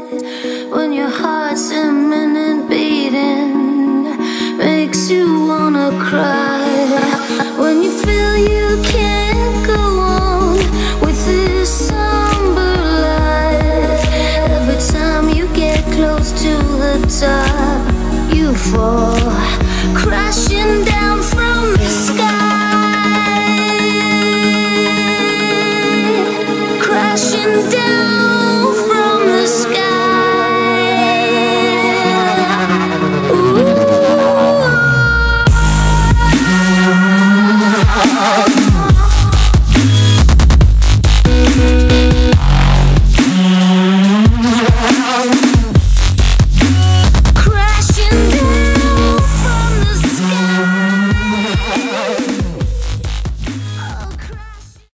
when your heart's a minute beating, makes you wanna cry. When you feel you can't go on with this somber life, every time you get close to the top, you fall crashing down from the sky, crashing down.